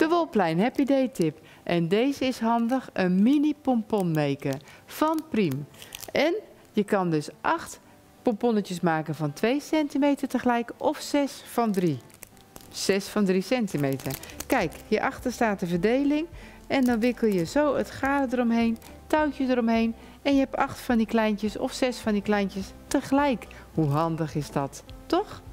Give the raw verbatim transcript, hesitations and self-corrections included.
Wolplein Happy Day tip. En deze is handig, een mini pomponmaker van Priem. En je kan dus acht pomponnetjes maken van twee centimeter tegelijk of zes van drie. zes van drie centimeter. Kijk, hierachter staat de verdeling. En dan wikkel je zo het garen eromheen, touwtje eromheen. En je hebt acht van die kleintjes of zes van die kleintjes tegelijk. Hoe handig is dat, toch?